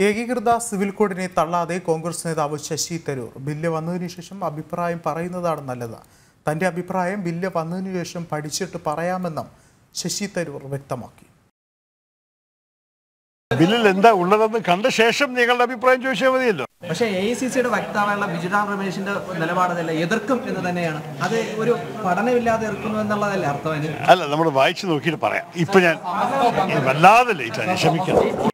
ഏകീകൃത സിവിൽ കോഡിനെ തള്ളാതെ കോൺഗ്രസ് നേതാവ് ശശി തരൂർ ബില്ല് വന്നതിനു ശേഷം അഭിപ്രായം പറയുന്നതാണ് നല്ലത്. തന്റെ അഭിപ്രായം ബില്ല് വന്നതിനു ശേഷം പഠിച്ചിട്ട് പറയാമെന്നും ശശി തരൂർ വ്യക്തമാക്കി. ബില്ലിൽ എന്താ ഉള്ളതെന്ന് കണ്ട ശേഷം നിങ്ങളുടെ അഭിപ്രായം ചോദിച്ചാൽ മതിയല്ലോ. പക്ഷേ AICCയുടെ വക്താവായുള്ള ബിജുറാം രമേശിന്റെ നിലപാടല്ല എതിർക്കും എന്ന് തന്നെയാണ്. അത് ഒരു പഠനമില്ലാതെ എതിർക്കുന്നു എന്നുള്ളതല്ലേ അർത്ഥം? അല്ല, നമ്മൾ വായിച്ചു നോക്കിയിട്ട് പറയാം. ഇപ്പൊ ഞാൻ വല്ലാതെ ലേറ്റാണ്, ക്ഷമിക്കണം.